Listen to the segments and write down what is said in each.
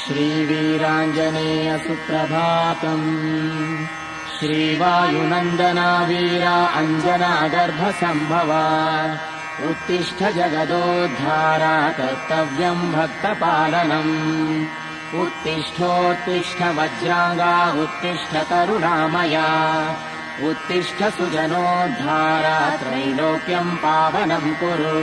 श्रीवीराञ्जनेय सुप्रभातम्। श्रीवायुनन्दना वीरा अञ्जनागर्भ सम्भवा उत्तिष्ठ जगदोद्धारा कर्तव्यम् भक्तपालनम्। उत्तिष्ठोत्तिष्ठ वज्राङ्गा उत्तिष्ठ करुणामया उत्तिष्ठ सुजनोद्धारा त्रैलोक्यम् पावनम् कुरु।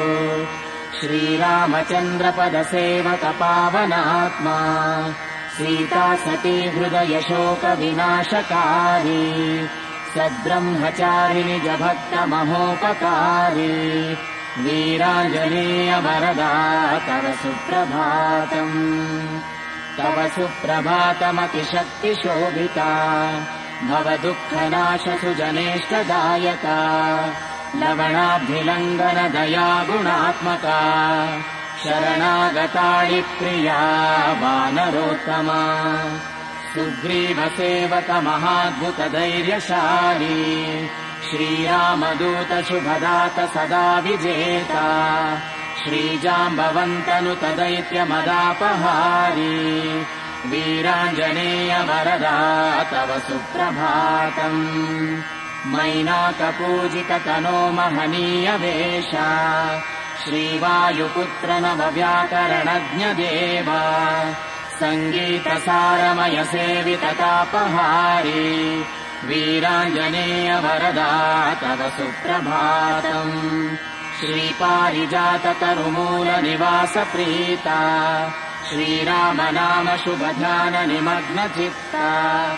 श्रीरामचन्द्रपदसेवक पावनात्मा सीता सती हृदय शोक विनाशकारी सद्ब्रह्मचारिणि जभक्त महोपकारी वीराञ्जनेय वरदा तव सुप्रभातम्। तव सुप्रभातमतिशक्तिशोभिता भव दुःखनाश सुजनेष्टदायका लवणाब्धिलङ्घन दया गुणात्मका शरणागताळि प्रिया वानरोत्तमा सुग्रीवसेवक महाद्भुत धैर्यशाली श्रीरामदूत शुभदात सदा विजेता श्रीजाम्बवन्तनुत दैत्यमदापहारी वीराञ्जनेय वरदा तव सुप्रभातम्। मैनाकपूजित तनो महनीय वेशा श्रीवायुपुत्र नवव्याकरणज्ञ देवा सङ्गीतसारमय सेवित तापहारी वीराञ्जनेय वरदा तव सुप्रभातम्। श्रीपारिजात तरुमूल निवास प्रीता श्रीराम नाम शुभ ध्यान निमग्न चित्ता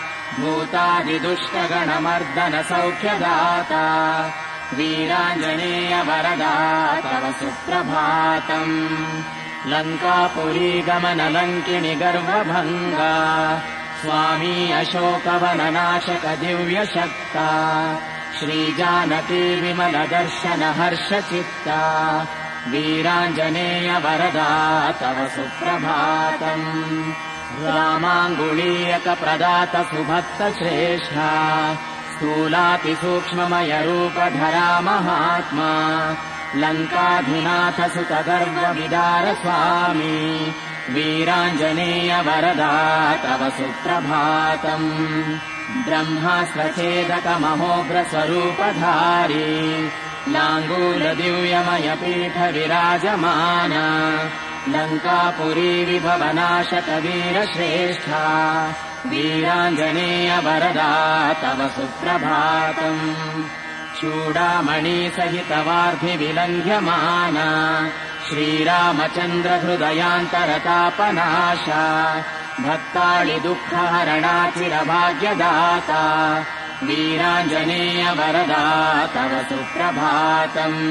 भूतादिदुष्टगणमर्दन सौख्यदाता वीराञ्जनेय वरदा तव सुप्रभातम्। लङ्कापुरी गमन लङ्किणि गर्वभङ्गा स्वामी अशोकवननाशक दिव्यशक्ता श्रीजानकी विमल दर्शन हर्षचित्ता वीराञ्जनेय वरदा तव सुप्रभातम्। रामाङ्गुलीयक प्रदात सुभक्त श्रेष्ठा स्थूलातिसूक्ष्ममय रूपधरा महात्मा लङ्काधिनाथ सुत गर्व विदार स्वामी वीराञ्जनेय वरदा तव सुप्रभातम्। ब्रह्मास्त्रछेदक महोग्र स्वरूपधारी लाङ्गूल दिव्यमय पीठ विराजमाना लङ्कापुरी विभवनाशक वीरश्रेष्ठा वीराञ्जनेय वरदा तव सुप्रभातम्। चूडामणि सहित वार्धि विलङ्घ्यमाना श्रीरामचन्द्र हृदयान्तरतापनाशा भक्ताळि दुःखहरणा चिरभाग्यदाता वीराञ्जनेय वरदा तव सुप्रभातम्।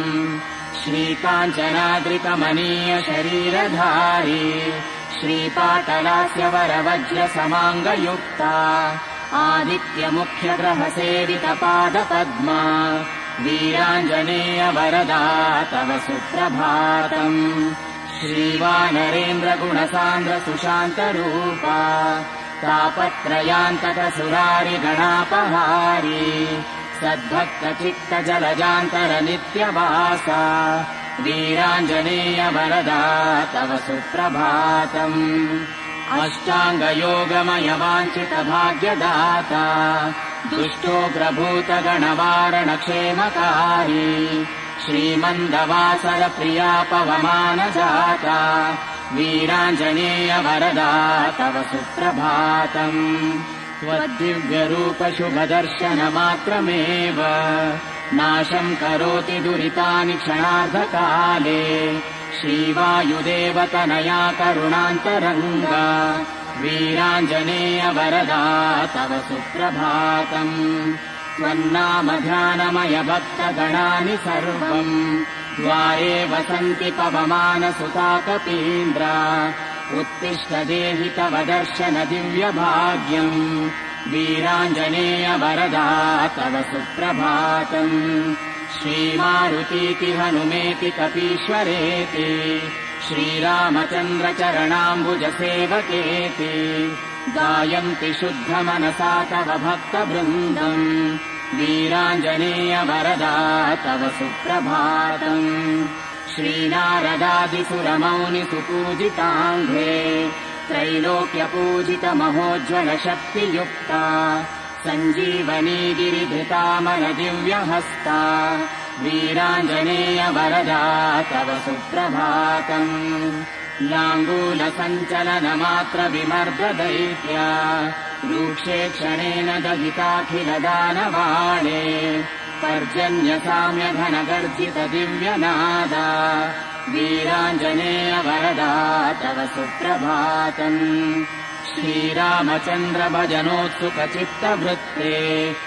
श्रीकाञ्चनाद्रिकमनीय शरीरधारी श्रीपाटलास्य वरवज्र समाङ्गयुक्ता आदित्य मुख्य ग्रह सेवित पादपद्मा वीराञ्जनेय वरदा तव सुप्रभातम्। श्रीवानरेन्द्र गुणसान्द्र सुशान्त रूपा तापत्रयान्तक सुरारि गणापहारी सद्भक्त चित्त जलजान्तर नित्यवासा वीराञ्जनेय वरदा तव सुप्रभातम्। अष्टाङ्गयोगमय वाञ्छित भाग्यदाता दुष्टोग्रभूत गणवारण क्षेमकारी श्रीमन्दवासर प्रिया पवमान जाता वीराञ्जनेय वरदा तव सुप्रभातम्। त्वद्दिव्यरूप शुभदर्शन मात्रमेव नाशम् करोति दुरितानि क्षणार्धकाले श्रीवायुदेवतनया करुणान्तरङ्गा वीराञ्जनेय वरदा तव सुप्रभातम्। त्वन्नाम ध्यानमय भक्तगणानि सर्वम् द्वारे वसन्ति पवमान सुता कपीन्द्रा उत्तिष्ठ देहि तव दर्शन दिव्यभाग्यम् वीराञ्जनेय वरदा तव सुप्रभातम्। श्रीमारुतीति हनुमेति कपीश्वरेति श्रीरामचन्द्र चरणाम्बुज सेवकेति गायन्ति शुद्ध मनसा तव भक्तवृन्दम् वीराञ्जनेय वरदा तव सुप्रभातम्। श्रीनारदादिसुरमौनि सुपूजिताङ्घ्रे त्रैलोक्यपूजितमहोज्ज्वलशक्तियुक्ता सञ्जीवनी गिरिधृतामरदिव्यहस्ता वीराञ्जनेय वरदा तव सुप्रभातम् लाङ्गूलसञ्चलनमात्र विमर्ददैत्या रूक्षे क्षणेन दहिताखिलदानवाणे पर्जन्यसाम्यघनगर्जित दिव्यनादा वीराञ्जनेय वरदा तव सुप्रभातम् श्रीरामचन्द्र भजनोत्सुकचित्तवृत्ते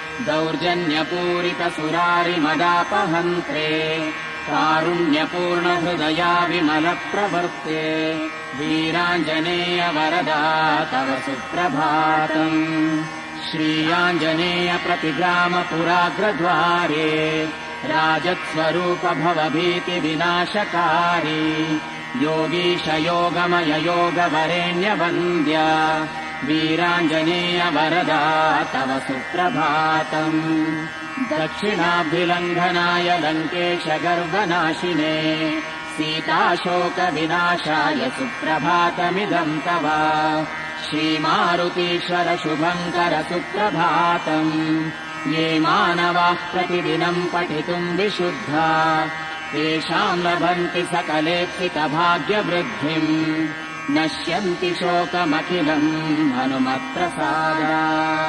दौर्जन्यपूरितसुरारिमदापहन्त्रे कारुण्यपूर्णहृदया विमलप्रवृत्ते वीराञ्जनेय वरदा तव सुप्रभातम् श्रीयाञ्जनेय प्रतिग्रामपुराग्रद्वारे राजत्स्वरूप भवभीतिविनाशकारी योगीश योगमय योगवरेण्यवन्द्या वीराञ्जनेय वरदा तव सुप्रभातम् दक्षिणाभिलङ्घनाय लङ्केश गर्वनाशिने सीताशोकविनाशाय सुप्रभातमिदम् तव श्रीमारुतीश्वर शुभङ्कर सुप्रभातम् ये मानवाः प्रतिदिनम् पठितुम् विशुद्धा तेषाम् लभन्ति सकलेप्सितभाग्यवृद्धिम् नश्यन्ति शोकमखिलम् हनुमत्प्रसादा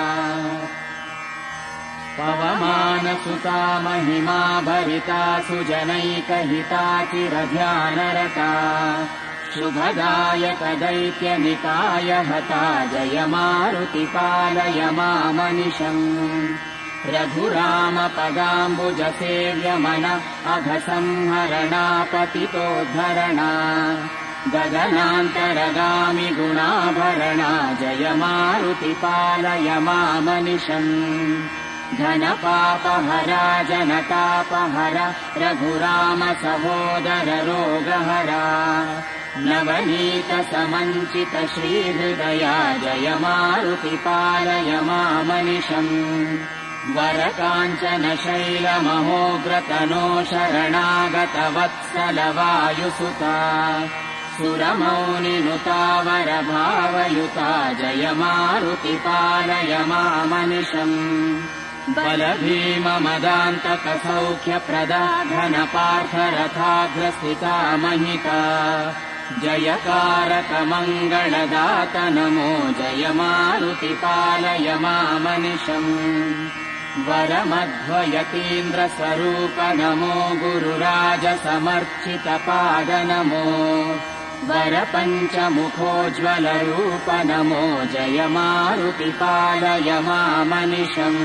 पवमानसुता महिमा भरिता सुजनैकहिता चिरध्यानरता शुभदायक दैत्यनिकाय हता जय मारुति पालय मामनिशम् रघुराम पदाम्बुजसेव्यमन अघसंहरणापतितोद्धरणा गगनान्तरगामि गुणाभरणा जय मारुति पालय मामनिशम् घनपापहरा जनतापहरा रघुराम सहोदर रोगहरा नवनीत समञ्चित श्रीहृदया जय मारुति पालय मामनिशम् वरकाञ्चन शैलमहोग्रतनो शरणागत वत्सल वायुसुता सुरमौनिनुता वरभावयुता जय मारुति पालय मामनिशम् बलभीममदान्तक सौख्यप्रदा घनपार्थरथाग्रस्थिता महिता जयकारक मङ्गलदात नमो जय मारुति पालय मामनिशम् वरमध्वयतीन्द्रस्वरूप नमो गुरुराज समर्चित पाद नमो वरपञ्चमुखोज्ज्वलरूप नमो जय मारुति पालय मामनिशम्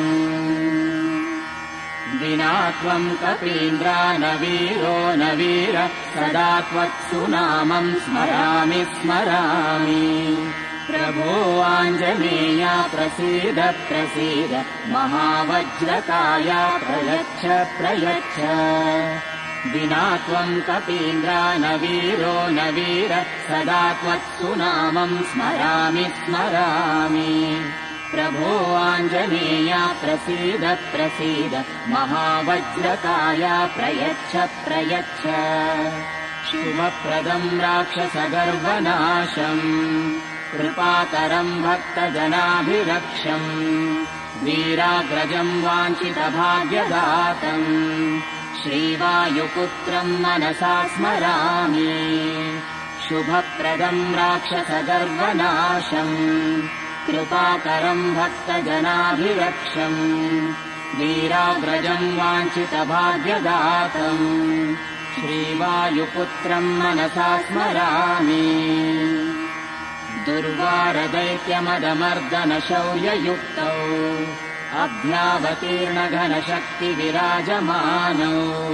विना त्वम् कपीन्द्रानवीरो न वीर सदा त्वत्सुनामम् स्मरामि स्मरामि प्रभो आञ्जनेय प्रसीद प्रसीद महावज्रकाय प्रयच्छ प्रयच्छ विना त्वम् कपीन्द्रानवीरो न वीर सदा त्वत्सुनामम् स्मरामि स्मरामि प्रभो आञ्जनेय प्रसीद प्रसीद महावज्रकाय प्रयच्छ प्रयच्छ शुभप्रदम् राक्षसगर्वनाशम् कृपाकरम् भक्तजनाभिरक्षम् वीराग्रजम् वाञ्छितभाग्यदातम् श्रीवायुपुत्रम् मनसा स्मरामि शुभप्रदम् राक्षसगर्वनाशम् कृपाकरम् भक्तजनाभिरक्षम् वीराग्रजम् वाञ्छितभाग्यदातम् श्रीवायुपुत्रम् मनसा स्मरामि दुर्वारदैत्यमदमर्दनशौर्ययुक्तौ अभ्यावतीर्णघनशक्तिविराजमानौ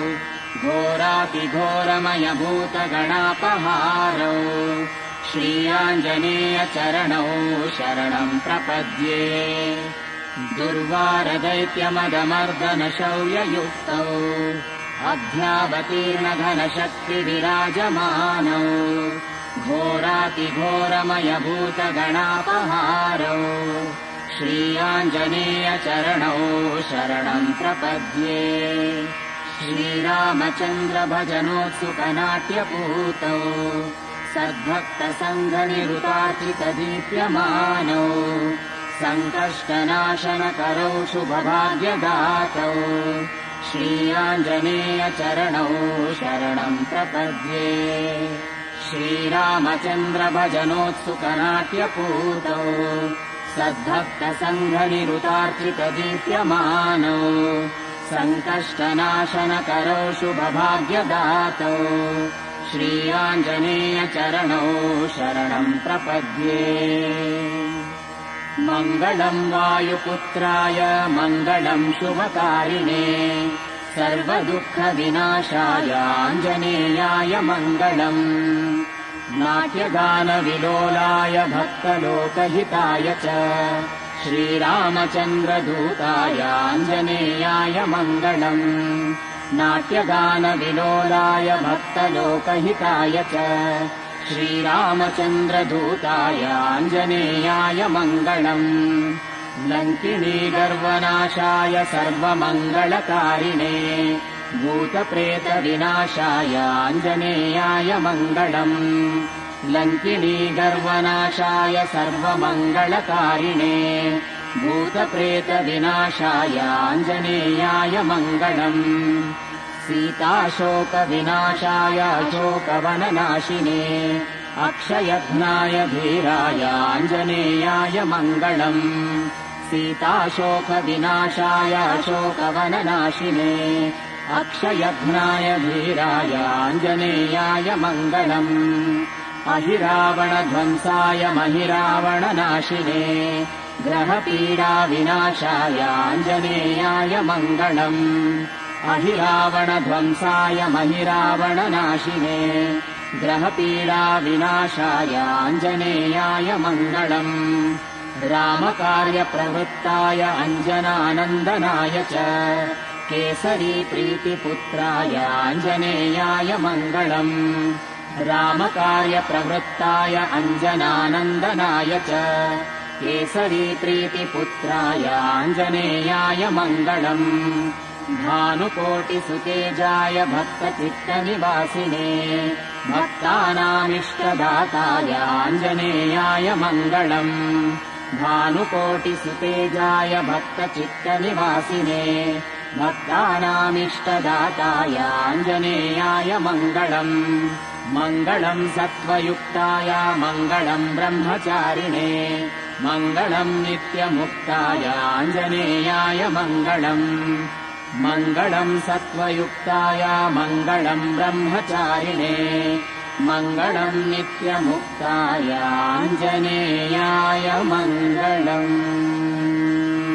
घोरातिघोरमयभूतगणापहारौ श्रीयाञ्जनेय चरणौ शरणम् प्रपद्ये दुर्वारदैत्यमदमर्दनशौर्ययुक्तौ अभ्यावतीर्णघनशक्तिविराजमानौ घोरातिघोरमयभूतगणापहारौ श्रीयाञ्जनेय चरणौ शरणम् प्रपद्ये श्रीरामचन्द्र भजनोत्सुकनाट्यपूतौ सद्भक्तसङ्घनिरुतार्चितदीप्यमानौ सङ्कष्टनाशनकरौ शुभभाग्यदातौ श्रीआञ्जनेयचरणौ शरणम् प्रपद्ये श्रीरामचन्द्रभजनोत्सुकनाट्यपूतौ सद्भक्तसङ्घनिरुतार्चितदीप्यमानौ सङ्कष्टनाशनकरौ शुभभाग्यदातौ श्रीआञ्जनेयचरणौ शरणम् प्रपद्ये मङ्गलम् वायुपुत्राय मङ्गलम् शुभकारिणे सर्वदुःखविनाशाय आञ्जनेयाय मङ्गलम् नाट्यगानविलोलाय भक्तलोकहिताय च श्रीरामचन्द्रदूताय आञ्जनेयाय मङ्गलम् नाट्यगानविलोलाय भक्तलोकहिताय च श्रीरामचन्द्रदूताय आञ्जनेयाय मङ्गलम् लङ्किणीगर्वनाशाय सर्वमङ्गलकारिणे भूतप्रेतविनाशाय आञ्जनेयाय मङ्गलम् लङ्किणीगर्वनाशाय सर्वमङ्गलकारिणे भूतप्रेतविनाशाय आञ्जनेयाय मङ्गलम् सीताशोकविनाशाय अशोकवननाशिने अक्षयघ्नाय धीराय आञ्जनेयाय मङ्गलम् सीताशोकविनाशाय अशोकवननाशिने अक्षयघ्नाय धीराय आञ्जनेयाय मङ्गलम् अहिरावणध्वंसाय महिरावणनाशिने ग्रहपीडाविनाशाय आञ्जनेयाय मङ्गलम् अहिरावणध्वंसाय महिरावणनाशिने ग्रहपीडाविनाशाय आञ्जनेयाय मङ्गलम् रामकार्यप्रवृत्ताय अञ्जनानन्दनाय च केसरी प्रीतिपुत्राय आञ्जनेयाय मङ्गलम् रामकार्यप्रवृत्ताय अञ्जनानन्दनाय च केसरी प्रीतिपुत्राय आञ्जनेयाय मङ्गलम् भानुकोटिसुतेजाय भक्तचित्तनिवासिने भक्तानामिष्टदाताय आञ्जनेयाय मङ्गलम् भानुकोटिसुतेजाय भक्तचित्तनिवासिने भक्तानामिष्टदाताय आञ्जनेयाय मङ्गलम् मङ्गलम् सत्त्वयुक्ताय मङ्गलम् ब्रह्मचारिणे मङ्गलम् नित्यमुक्ताय आञ्जनेयाय मङ्गलम् मङ्गलम् सत्त्वयुक्ताय मङ्गलम् ब्रह्मचारिणे मङ्गलम् नित्यमुक्ताय आञ्जनेयाय मङ्गलम्।